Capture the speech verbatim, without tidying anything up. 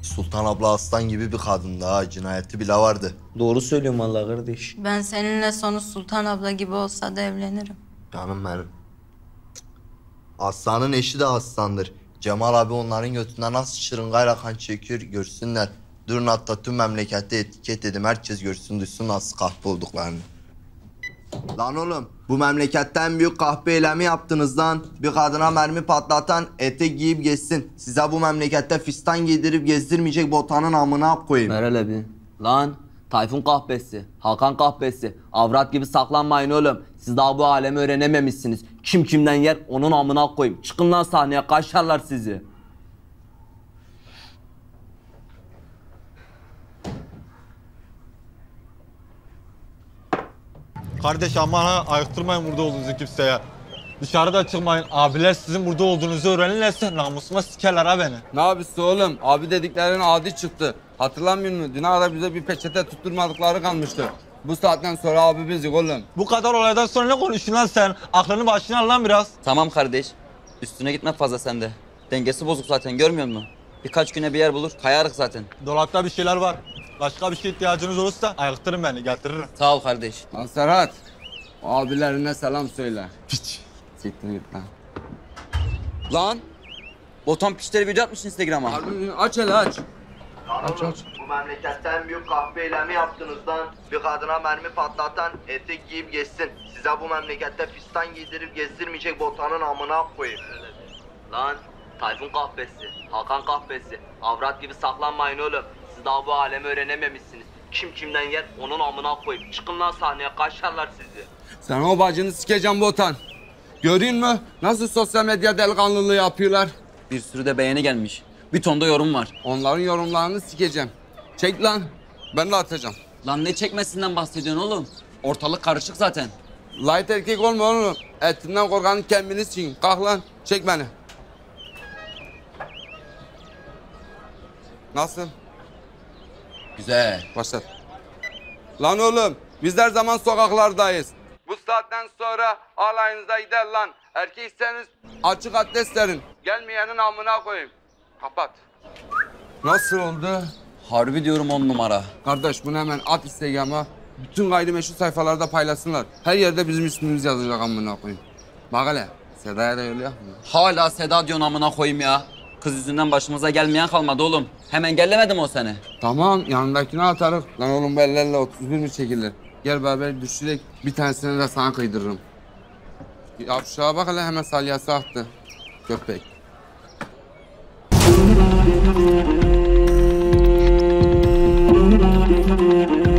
Sultan abla aslan gibi bir kadındı ha. Cinayeti bile vardı. Doğru söylüyorum vallahi kardeş. Ben seninle sonu Sultan abla gibi olsa da evlenirim. Canım benim. Aslanın eşi de aslandır. Cemal abi onların götünden nasıl şırıngayla kan çekiyor görsünler. Durun hatta tüm memlekette etiket edin. Herkes görsün duysun nasıl kahpe olduklarını. Lan oğlum bu memlekette en büyük kahpe eylemi yaptınız lan. Bir kadına mermi patlatan etek giyip geçsin. Size bu memlekette fistan giydirip gezdirmeyecek botanın amına koyayım. Meral abi. Lan Tayfun kahpesi, Hakan kahpesi, avrat gibi saklanmayın oğlum. Siz daha bu alemi öğrenememişsiniz. Kim kimden yer onun amına koyayım. Çıkın lan sahneye kaşarlar sizi. Kardeş aman ha ayıktırmayın burada olduğunuzu kimseye. Dışarıda çıkmayın. Abiler sizin burada olduğunuzu öğrenirlerse namusuma sikerler ha beni. Ne abisi oğlum? Abi dediklerin adi çıktı. Hatırlamıyor musun? Dün ara bize bir peçete tutturmadıkları kalmıştı. Bu saatten sonra abi bizik oğlum. Bu kadar olaydan sonra ne konuşuyorsun lan sen? Aklını başına al lan biraz. Tamam kardeş. Üstüne gitme fazla sende. Dengesi bozuk zaten görmüyor musun? Birkaç güne bir yer bulur kayarık zaten. Dolapta bir şeyler var. Başka bir şey ihtiyacınız olursa ayıktırın beni getiririm. Sağ ol kardeş. Lan Serhat. O abilerine selam söyle. Piç. Siktir git lan. Lan! Botan piçleri video atmış Instagram'a. Abi aç hele aç. Aç aç. Bu memlekette en büyük kahpe eylemi yaptınız lan. Bir kadına mermi patlatan etek giyip geçsin. Size bu memlekette fistan giydirip gezdirmeyecek botanın amına koyayım. Lan Tayfun kahpesi, Hakan kahpesi, avrat gibi saklanmayın oğlum. Siz daha bu alemi öğrenememişsiniz. Kim kimden yer onun amına koyup çıkın lan sahneye kaşarlar sizi. Sen o bacını sikeceğim Botan. Görüyor musun? Nasıl sosyal medya delikanlılığı yapıyorlar? Bir sürü de beğeni gelmiş. Bir ton da yorum var. Onların yorumlarını sikeceğim. Çek lan. Ben de atacağım. Lan ne çekmesinden bahsediyorsun oğlum? Ortalık karışık zaten. Light erkek olma oğlum. Etinden korkanın kendini sikin. Kalk lan. Çek beni. Nasıl? Güzel. Başlat. Lan oğlum. Biz her zaman sokaklardayız. Bu saatten sonra alayınıza gider lan. Erkekseniz açık adreslerin. Gelmeyenin amına koyayım. Kapat. Nasıl oldu? Harbi diyorum on numara. Kardeş bunu hemen at Instagram'a. Bütün gayrimeşru sayfalarda paylaşsınlar. Her yerde bizim ismimiz yazacak amına koyayım. Bak hele. Seda'ya da öyle yapma. Hala Seda diyorsun amına koyayım ya. Kız yüzünden başımıza gelmeyen kalmadı oğlum. Hemen gellemedi mi o seni? Tamam yanındakini atarız. Lan oğlum bu ellerle otuz bir mi çekilir? Gel beraber düşürek bir tanesini de sana kıydırırım. Yavşağa bak hele hemen salyası attı. Köpek. Müzik